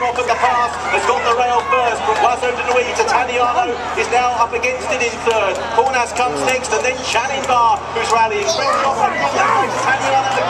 off at the pass, has got the rail first, from Wazo de Nui to Taniano, is now up against it in third. Cornas comes next, and then Channing Bar, who's rallying. Taniano